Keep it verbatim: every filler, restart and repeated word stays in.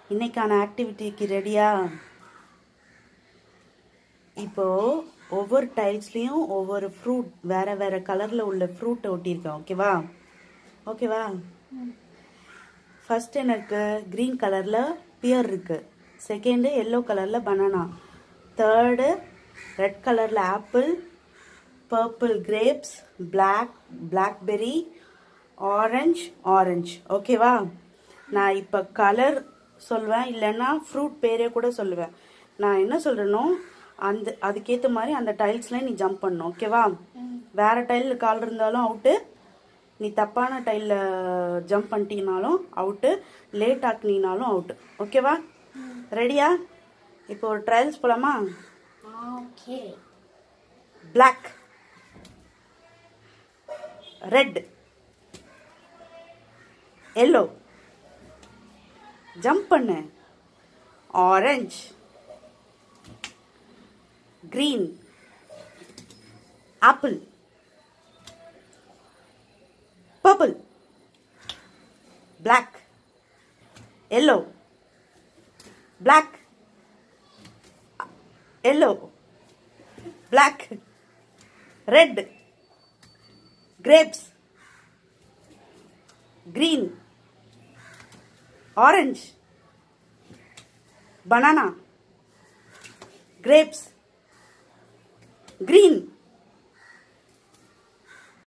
இன்னைக்கான ஆக்டிவிட்டிக்கு ரெடியா? இப்போ ஒவ்வொரு டைல்ஸ்லயும் ஒவ்வொரு ஃப்ரூட் வேற வேற கலர்ல உள்ள ஃப்ரூட் ஒட்டியிருக்கேன். ஓகேவா ஓகேவா ஃபர்ஸ்ட் எனக்கு கிரீன் கலர்ல பியர் இருக்கு. செகண்ட் எல்லோ கலர்ல பனானா. தேர்டு ரெட் கலர்ல apple, purple grapes, black blackberry, orange orange. ஓகேவா? நான் இப்போ கலர் சொல்வேன், இல்லைன்னா ஃப்ரூட் பேரே கூட சொல்லுவேன். நான் என்ன சொல்றேனோ அந்த அதுக்கேற்ற மாதிரி அந்த டைல்ஸ்ல நீ ஜம்ப் பண்ணணும். ஓகேவா? வேற டைலில் கால் இருந்தாலும் அவுட்டு, நீ தப்பான டைலில் ஜம்ப் பண்ணிட்டீங்கனாலும் அவுட்டு, லேட் ஆக்குனீங்கனாலும் அவுட்டு. ஓகேவா? ரெடியா? இப்போ ஒரு ட்ரையல்ஸ் போலாமா? Okay. Black, red, yellow, jump பண்ணு. Orange, green, apple, purple, black, yellow, black, yellow, black, red, grapes, green, orange, banana, grapes, green,